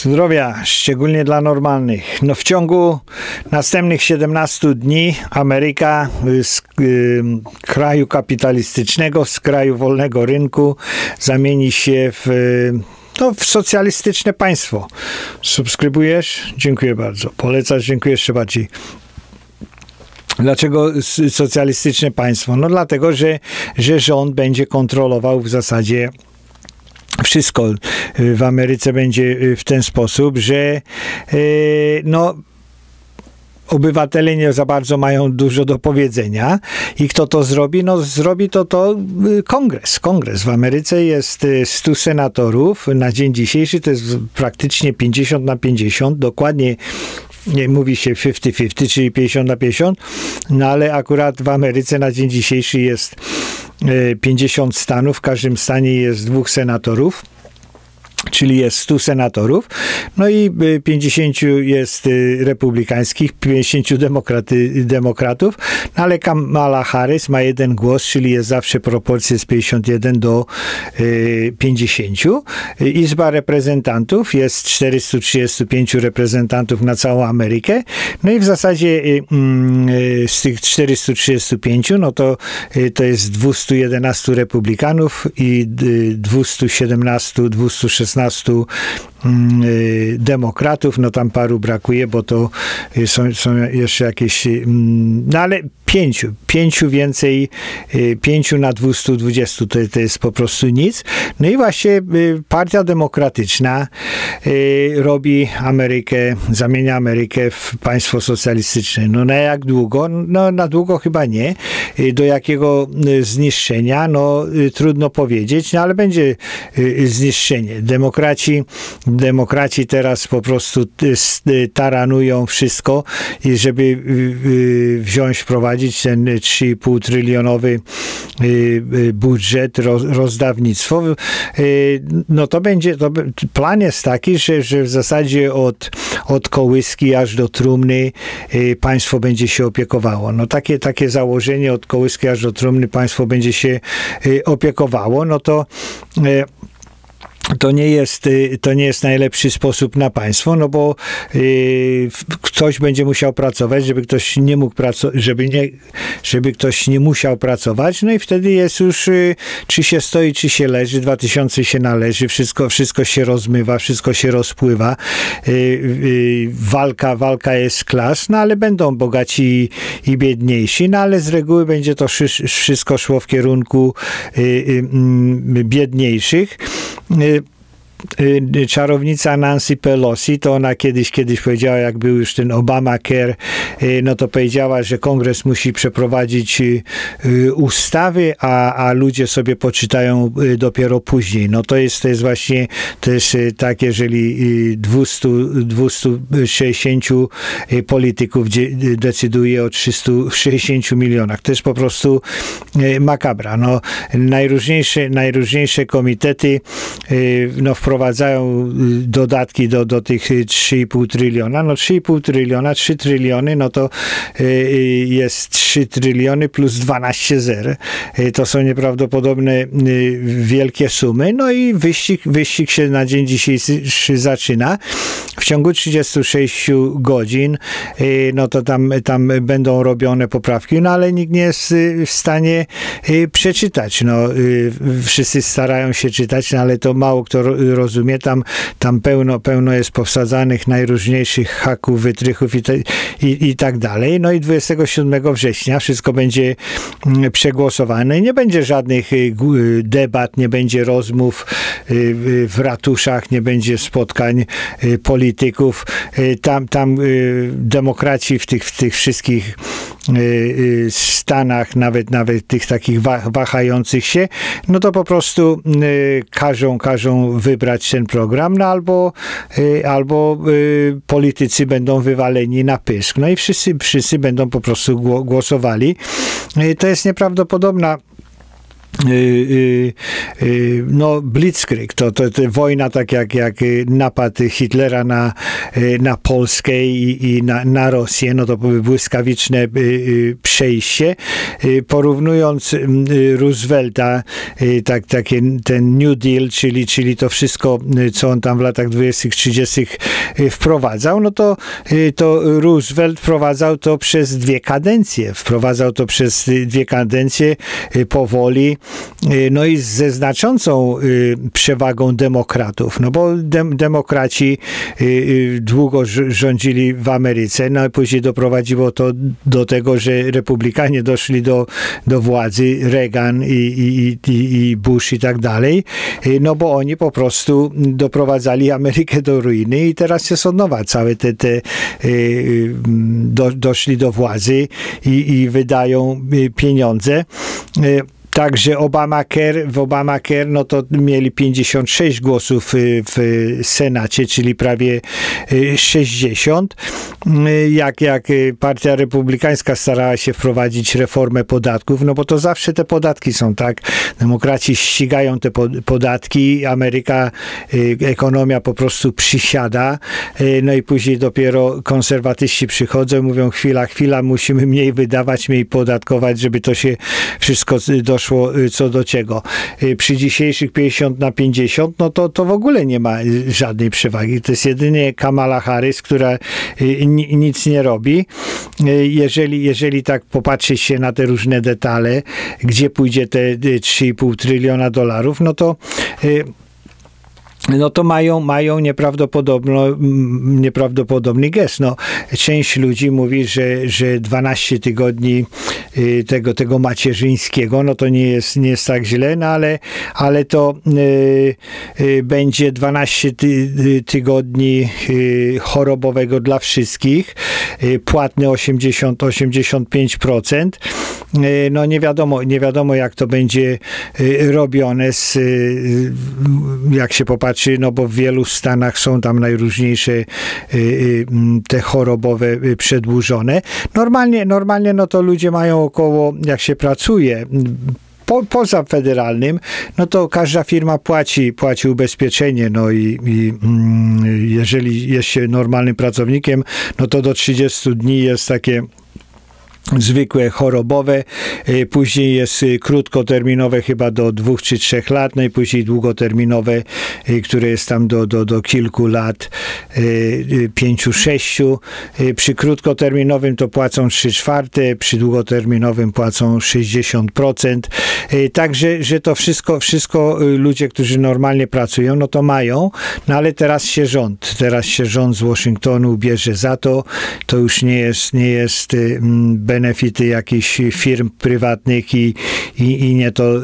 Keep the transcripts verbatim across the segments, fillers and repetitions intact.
Zdrowia, szczególnie dla normalnych. No w ciągu następnych siedemnastu dni Ameryka z y, kraju kapitalistycznego, z kraju wolnego rynku zamieni się w, no, w socjalistyczne państwo. Subskrybujesz? Dziękuję bardzo. Polecasz? Dziękuję jeszcze bardziej. Dlaczego socjalistyczne państwo? No dlatego, że, że rząd będzie kontrolował w zasadzie wszystko. W Ameryce będzie w ten sposób, że no obywatele nie za bardzo mają dużo do powiedzenia i kto to zrobi? No zrobi to to kongres. Kongres. W Ameryce jest stu senatorów. Na dzień dzisiejszy to jest praktycznie pięćdziesiąt na pięćdziesiąt. Dokładnie nie mówi się pięćdziesiąt pięćdziesiąt, czyli pięćdziesiąt na pięćdziesiąt, no ale akurat w Ameryce na dzień dzisiejszy jest pięćdziesiąt stanów, w każdym stanie jest dwóch senatorów, czyli jest stu senatorów, no i pięćdziesięciu jest republikańskich, pięćdziesięciu demokraty, demokratów, no ale Kamala Harris ma jeden głos, czyli jest zawsze proporcja z pięćdziesiąt jeden do pięćdziesięciu. Izba reprezentantów jest czterystu trzydziestu pięciu reprezentantów na całą Amerykę, no i w zasadzie z tych czterystu trzydziestu pięciu, no to to jest dwieście jedenastu republikanów i dwieście siedemnastu, dwieście szesnastu demokratów, no tam paru brakuje, bo to są, są jeszcze jakieś, no ale pięciu, pięciu więcej, pięciu na dwieście dwadzieścia to, to jest po prostu nic. No i właśnie Partia Demokratyczna robi Amerykę, zamienia Amerykę w państwo socjalistyczne. No na jak długo? No na długo chyba nie. Do jakiego zniszczenia? No trudno powiedzieć, no ale będzie zniszczenie. Demokraci, demokraci teraz po prostu taranują wszystko, żeby wziąć, wprowadzić ten trzy i pół trylionowy budżet, rozdawnictwo. No to będzie, to plan jest taki, że, że w zasadzie od, od kołyski aż do trumny państwo będzie się opiekowało. No takie, takie założenie od kołyski aż do trumny państwo będzie się opiekowało, no to To nie jest, to nie jest najlepszy sposób na państwo, no bo y, ktoś będzie musiał pracować, żeby ktoś nie mógł pracować, żeby, nie, żeby ktoś nie musiał pracować, no i wtedy jest już y, czy się stoi, czy się leży, dwa tysiące się należy, wszystko, wszystko się rozmywa, wszystko się rozpływa, y, y, walka, walka jest klas, no ale będą bogaci i, i biedniejsi, no ale z reguły będzie to wszystko szło w kierunku y, y, y, biedniejszych. Czarownica Nancy Pelosi, to ona kiedyś, kiedyś powiedziała, jak był już ten Obamacare, no to powiedziała, że Kongres musi przeprowadzić ustawy, a, a ludzie sobie poczytają dopiero później. No to jest, to jest właśnie, to jest tak, jeżeli dwieście, dwieście sześćdziesiąt polityków decyduje o trzystu sześćdziesięciu milionach. To jest po prostu makabra. No, najróżniejsze, najróżniejsze komitety no, wprowadzają dodatki do, do tych trzy i pół tryliona. No trzy i pół tryliona, trzy tryliony, no to jest trzy tryliony plus dwanaście zer. To są nieprawdopodobne wielkie sumy. No i wyścig, wyścig się na dzień dzisiejszy zaczyna. W ciągu trzydziestu sześciu godzin, no to tam, tam będą robione poprawki, no ale nikt nie jest w stanie przeczytać. No, wszyscy starają się czytać, no ale to mało kto rozumie. Tam, tam pełno, pełno jest powsadzanych najróżniejszych haków, wytrychów i, te, i, i tak dalej. No i dwudziestego siódmego września wszystko będzie przegłosowane. Nie będzie żadnych debat, nie będzie rozmów w ratuszach, nie będzie spotkań polityków. Tam, tam demokraci w tych, w tych wszystkich stanach, nawet, nawet tych takich wahających się, no to po prostu każą, każą wybrać ten program, no albo, albo politycy będą wywaleni na pysk. No i wszyscy, wszyscy będą po prostu głosowali. To jest nieprawdopodobna no Blitzkrieg, to, to, to wojna tak jak, jak napad Hitlera na, na Polskę i, i na, na Rosję, no to błyskawiczne przejście. Porównując Roosevelta, tak, takie, ten New Deal, czyli, czyli to wszystko, co on tam w latach dwudziestych, trzydziestych wprowadzał, no to, to Roosevelt wprowadzał to przez dwie kadencje. Wprowadzał to przez dwie kadencje powoli, no i ze znaczącą przewagą demokratów, no bo dem, demokraci długo rządzili w Ameryce, no i później doprowadziło to do tego, że republikanie doszli do, do władzy, Reagan i, i, i, i Bush i tak dalej, no bo oni po prostu doprowadzali Amerykę do ruiny i teraz jest od nowa całe te, te do, doszli do władzy i, i wydają pieniądze. Także Obamacare, w Obamacare, no to mieli pięćdziesiąt sześć głosów w Senacie, czyli prawie sześćdziesiąt. Jak, jak Partia Republikańska starała się wprowadzić reformę podatków, no bo to zawsze te podatki są, tak? Demokraci ścigają te podatki, Ameryka, ekonomia po prostu przysiada, no i później dopiero konserwatyści przychodzą i mówią, chwila, chwila, musimy mniej wydawać, mniej podatkować, żeby to się wszystko doszło co do czego. Przy dzisiejszych pięćdziesiąt na pięćdziesiąt, no to, to w ogóle nie ma żadnej przewagi. To jest jedynie Kamala Harris, która nic nie robi. Jeżeli, jeżeli tak popatrzeć się na te różne detale, gdzie pójdzie te trzy i pół tryliona dolarów, no to no to mają, mają nieprawdopodobno, nieprawdopodobny gest. No, część ludzi mówi, że, że dwanaście tygodni tego, tego macierzyńskiego, no to nie jest, nie jest tak źle, no ale, ale to y, y, będzie dwanaście ty, tygodni y, chorobowego dla wszystkich, y, płatne osiemdziesiąt do osiemdziesięciu pięciu procent. Y, no nie wiadomo, nie wiadomo jak to będzie y, robione, z, y, jak się popatrzy, no bo w wielu stanach są tam najróżniejsze y, y, te chorobowe y, przedłużone. Normalnie, normalnie no to ludzie mają około, jak się pracuje po, poza federalnym, no to każda firma płaci, płaci ubezpieczenie, no i, i mm, jeżeli jest się normalnym pracownikiem, no to do trzydziestu dni jest takie zwykłe chorobowe, później jest krótkoterminowe chyba do dwóch czy trzech lat, no i później długoterminowe, które jest tam do, do, do kilku lat, pięciu, sześciu. Przy krótkoterminowym to płacą trzy czwarte, przy długoterminowym płacą sześćdziesiąt procent. Także, że to wszystko, wszystko ludzie, którzy normalnie pracują, no to mają, no ale teraz się rząd, teraz się rząd z Waszyngtonu bierze za to, to już nie jest, nie jest benefity jakichś firm prywatnych i, i, i nie to, y,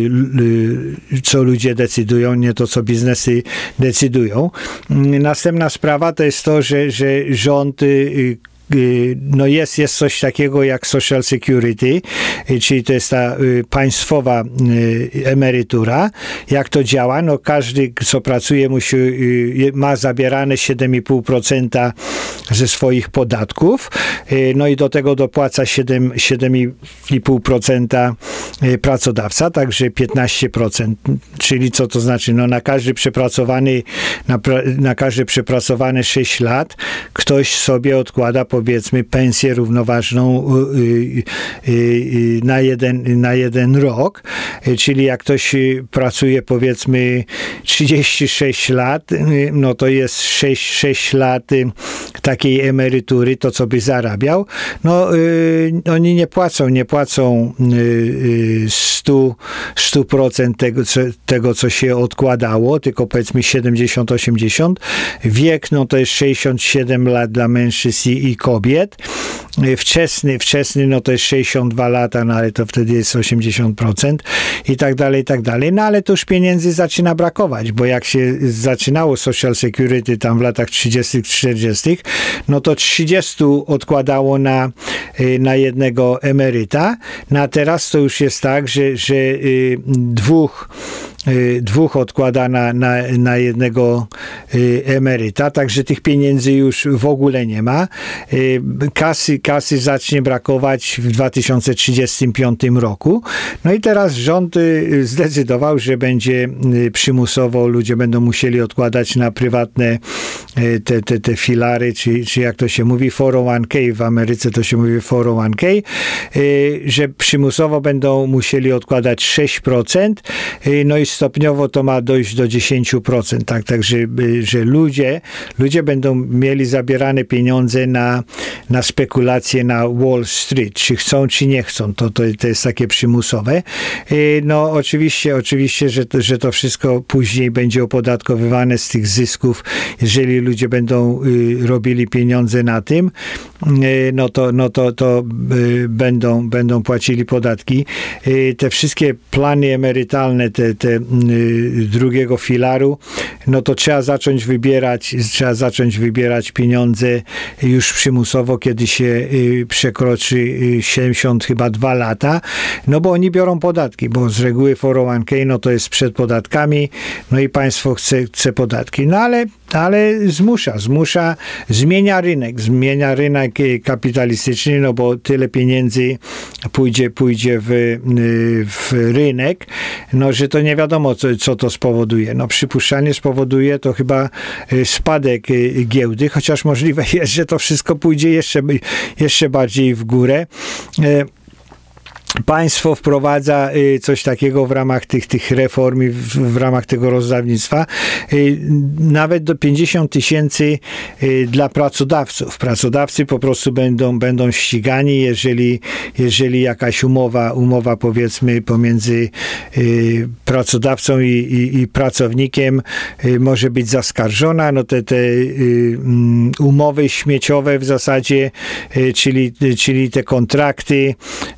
y, co ludzie decydują, nie to, co biznesy decydują. Następna sprawa to jest to, że, że rząd y, no jest, jest coś takiego jak Social Security, czyli to jest ta państwowa emerytura. Jak to działa? No każdy, kto pracuje, musi, ma zabierane siedem i pół procent ze swoich podatków, no i do tego dopłaca siedem i pół procent pracodawca, także piętnaście procent, czyli co to znaczy? No na każdy przepracowany, na, na każdy przepracowany sześć lat ktoś sobie odkłada powiedzmy pensję równoważną na jeden, na jeden rok, czyli jak ktoś pracuje powiedzmy trzydzieści sześć lat, no to jest sześć, sześć lat takiej emerytury, to co by zarabiał, no oni nie płacą, nie płacą sto procent tego, tego, co się odkładało, tylko powiedzmy siedemdziesiąt osiemdziesiąt. Wiek, no to jest sześćdziesiąt siedem lat dla mężczyzn i kobiet. Wczesny, wczesny, no to jest sześćdziesiąt dwa lata, no ale to wtedy jest osiemdziesiąt procent i tak dalej, i tak dalej. No ale to już pieniędzy zaczyna brakować, bo jak się zaczynało Social Security tam w latach trzydziestych, czterdziestych, no to trzydziestu odkładało na, na jednego emeryta, no a teraz to już jest tak, że, że dwóch dwóch odkłada na, na, na jednego emeryta, także tych pieniędzy już w ogóle nie ma. Kasy, kasy zacznie brakować w dwa tysiące trzydziestym piątym roku. No i teraz rząd zdecydował, że będzie przymusowo, ludzie będą musieli odkładać na prywatne te, te, te filary, czy, czy jak to się mówi, cztery zero jeden K, w Ameryce to się mówi cztery zero jeden K, że przymusowo będą musieli odkładać sześć procent, no i stopniowo to ma dojść do dziesięć procent, tak, także że ludzie, ludzie będą mieli zabierane pieniądze na, na spekulacje na Wall Street, czy chcą, czy nie chcą, to, to, to jest takie przymusowe. No oczywiście, oczywiście, że to, że to wszystko później będzie opodatkowywane z tych zysków, jeżeli ludzie będą y, robili pieniądze na tym, y, no to, no to, to y, będą, będą płacili podatki. Y, te wszystkie plany emerytalne, te, te y, drugiego filaru, no to trzeba zacząć wybierać, trzeba zacząć wybierać pieniądze już przymusowo, kiedy się y, przekroczy y, siedemdziesiąt chyba dwa lata, no bo oni biorą podatki, bo z reguły cztery zero jeden K, no to jest przed podatkami, no i państwo chce, chce podatki, no ale, ale zmusza, zmusza, zmienia rynek, zmienia rynek kapitalistyczny, no bo tyle pieniędzy pójdzie, pójdzie w, w rynek, no że to nie wiadomo, co, co to spowoduje. No przypuszczalnie spowoduje to chyba spadek giełdy, chociaż możliwe jest, że to wszystko pójdzie jeszcze, jeszcze bardziej w górę. Państwo wprowadza coś takiego w ramach tych, tych reform, w, w ramach tego rozdawnictwa, nawet do pięćdziesiąt tysięcy dla pracodawców. Pracodawcy po prostu będą, będą ścigani, jeżeli, jeżeli jakaś umowa, umowa powiedzmy pomiędzy pracodawcą i, i, i pracownikiem może być zaskarżona, no te, te umowy śmieciowe w zasadzie, czyli, czyli te kontrakty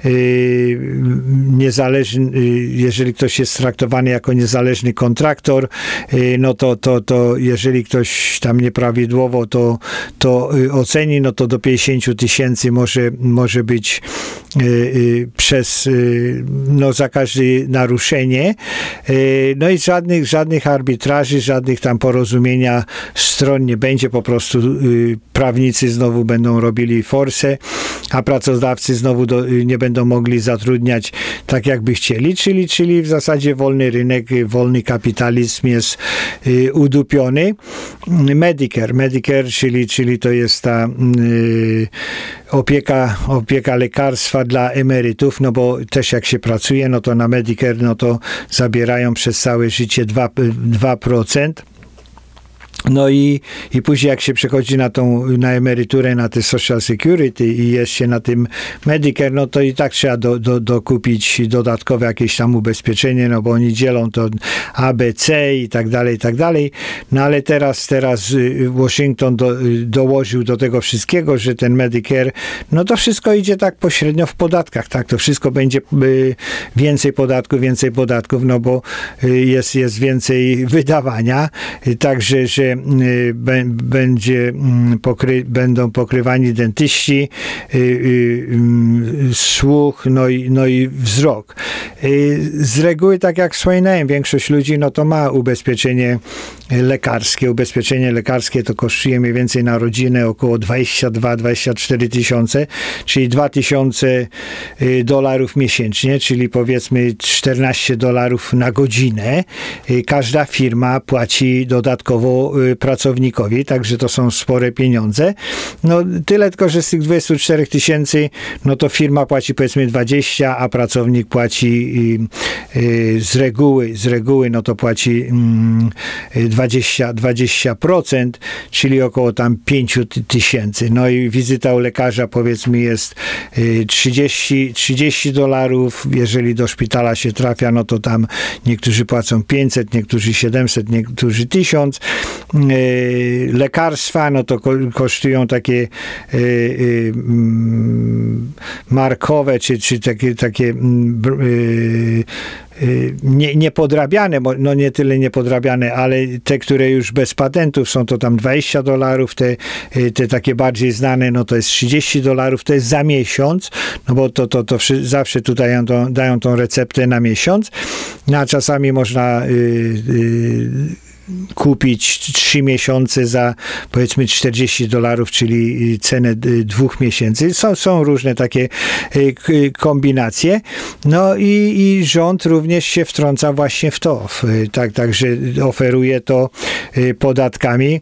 niezależny, jeżeli ktoś jest traktowany jako niezależny kontraktor, no to, to, to jeżeli ktoś tam nieprawidłowo to, to oceni, no to do pięćdziesiąt tysięcy może, może być przez, no za każde naruszenie. No i żadnych, żadnych arbitraży, żadnych tam porozumienia stron nie będzie, po prostu prawnicy znowu będą robili forsę, a pracodawcy znowu do, nie będą mogli zatrudniać tak, jakby chcieli, czyli, czyli w zasadzie wolny rynek, wolny kapitalizm jest y, udupiony. Medicare, Medicare, czyli, czyli to jest ta y, opieka, opieka lekarstwa dla emerytów, no bo też jak się pracuje, no to na Medicare, no to zabierają przez całe życie dwa procent. No i, i później jak się przechodzi na tą, na emeryturę, na te Social Security i jest się na tym Medicare, no to i tak trzeba do, do, dokupić dodatkowe jakieś tam ubezpieczenie, no bo oni dzielą to A, B, C i tak dalej, i tak dalej. No ale teraz, teraz Washington do, dołożył do tego wszystkiego, że ten Medicare, no to wszystko idzie tak pośrednio w podatkach, tak, to wszystko będzie więcej podatków, więcej podatków, no bo jest, jest więcej wydawania, także, że będzie pokry, będą pokrywani dentyści, słuch, no i, no i wzrok. Z reguły, tak jak wspominałem, większość ludzi no to ma ubezpieczenie lekarskie. Ubezpieczenie lekarskie to kosztuje mniej więcej na rodzinę około dwadzieścia dwa do dwudziestu czterech tysięcy, czyli dwa tysiące dolarów miesięcznie, czyli powiedzmy czternaście dolarów na godzinę. Każda firma płaci dodatkowo pracownikowi, także to są spore pieniądze. No tyle tylko, że z tych dwudziestu czterech tysięcy, no to firma płaci powiedzmy dwadzieścia, a pracownik płaci y, y, z reguły, z reguły no to płaci y, dwadzieścia, dwadzieścia procent, czyli około tam pięć tysięcy. No i wizyta u lekarza powiedzmy jest y, trzydzieści, trzydzieści dolarów, jeżeli do szpitala się trafia, no to tam niektórzy płacą pięćset, niektórzy siedemset, niektórzy tysiąc. lekarstwa, no to ko kosztują takie markowe, czy, czy takie, takie Nie, niepodrabiane, no nie tyle niepodrabiane, ale te, które już bez patentów są, to tam dwadzieścia dolarów, te, te takie bardziej znane, no to jest trzydzieści dolarów, to jest za miesiąc, no bo to, to, to zawsze tutaj dają tą, dają tą receptę na miesiąc, no a czasami można yy, yy, kupić trzy miesiące za powiedzmy czterdzieści dolarów, czyli cenę dwóch miesięcy. Są, są różne takie kombinacje. No i, i rząd również się wtrąca właśnie w to. Tak, także oferuje to podatkami.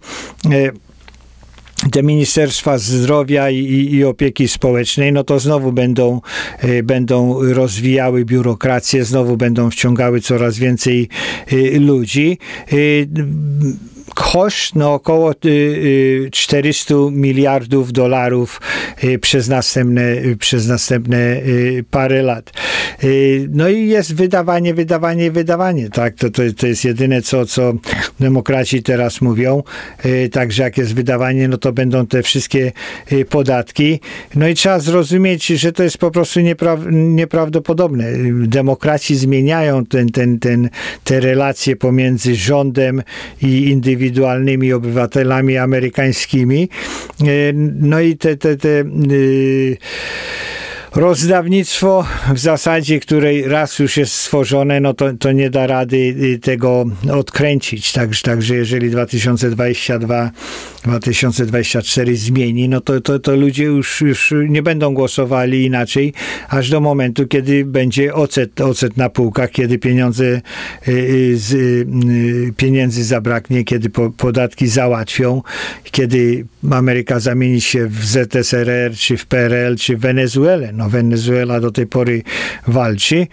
Te Ministerstwa Zdrowia i, i Opieki Społecznej, no to znowu będą, y, będą rozwijały biurokrację, znowu będą wciągały coraz więcej y, ludzi. Y, Koszt no około czterysta miliardów dolarów przez następne, przez następne parę lat. No i jest wydawanie, wydawanie, wydawanie. Tak? To, to, to jest jedyne, co, co demokraci teraz mówią. Także jak jest wydawanie, no to będą te wszystkie podatki. No i trzeba zrozumieć, że to jest po prostu niepra nieprawdopodobne. Demokraci zmieniają ten, ten, ten, te relacje pomiędzy rządem i indywidualnymi indywidualnymi obywatelami amerykańskimi. No i te, te, te yy, rozdawnictwo w zasadzie, której raz już jest stworzone, no to, to nie da rady tego odkręcić. Także, także jeżeli dwa tysiące dwudziesty drugi dwa tysiące dwudziesty czwarty zmieni, no to, to, to ludzie już, już nie będą głosowali inaczej, aż do momentu, kiedy będzie ocet, ocet na półkach, kiedy pieniądze, z, pieniędzy zabraknie, kiedy po, podatki załatwią, kiedy Ameryka zamieni się w Z S R R, czy w P R L, czy w Wenezuelę. No Wenezuela do tej pory walczy.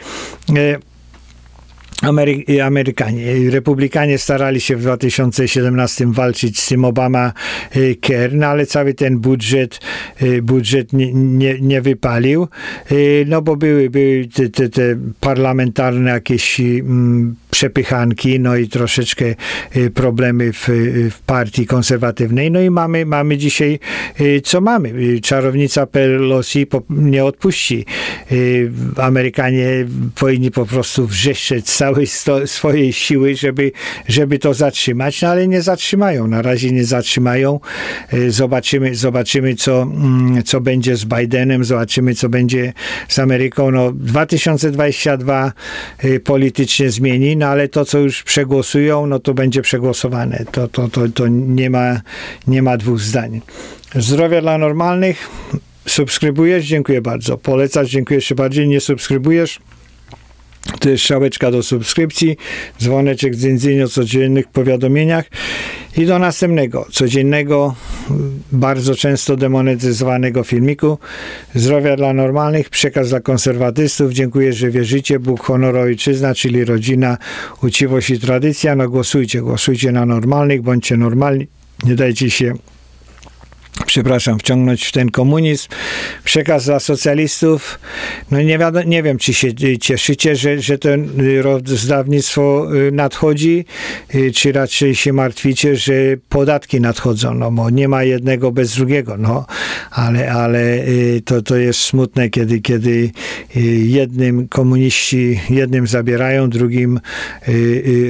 Amery Amerykanie, Republikanie starali się w dwa tysiące siedemnastym walczyć z tym Obamacare, no ale cały ten budżet, budżet nie, nie, nie wypalił, no bo były, były te, te, te parlamentarne jakieś mm, przepychanki, no i troszeczkę problemy w, w partii konserwatywnej, no i mamy, mamy dzisiaj, co mamy. Czarownica Pelosi nie odpuści. Amerykanie powinni po prostu wrzeszczeć całej swojej siły, żeby, żeby to zatrzymać, no ale nie zatrzymają. Na razie nie zatrzymają. Zobaczymy, zobaczymy co, co będzie z Bidenem, zobaczymy, co będzie z Ameryką. No, dwa tysiące dwudziesty drugi politycznie zmieni, no ale to, co już przegłosują, no to będzie przegłosowane. To, to, to, to nie ma, nie ma dwóch zdań. Zdrowia dla normalnych. Subskrybujesz? Dziękuję bardzo. Polecasz? Dziękuję jeszcze bardziej. Nie subskrybujesz? To jest strzałeczka do subskrypcji, dzwoneczek z dzyndzyn o codziennych powiadomieniach i do następnego, codziennego, bardzo często demonetyzowanego filmiku. Zdrowia dla normalnych, przekaz dla konserwatystów. Dziękuję, że wierzycie. Bóg, honor, ojczyzna, czyli rodzina, uczciwość i tradycja. No głosujcie, głosujcie na normalnych, bądźcie normalni, nie dajcie się przepraszam, wciągnąć w ten komunizm. Przekaz dla socjalistów. No nie, wiadomo, nie wiem, czy się cieszycie, że, że to rozdawnictwo nadchodzi, czy raczej się martwicie, że podatki nadchodzą, no bo nie ma jednego bez drugiego, no, ale, ale to, to jest smutne, kiedy, kiedy jednym komuniści, jednym zabierają, drugim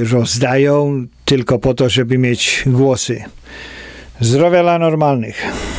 rozdają, tylko po to, żeby mieć głosy. Zdrowia dla normalnych.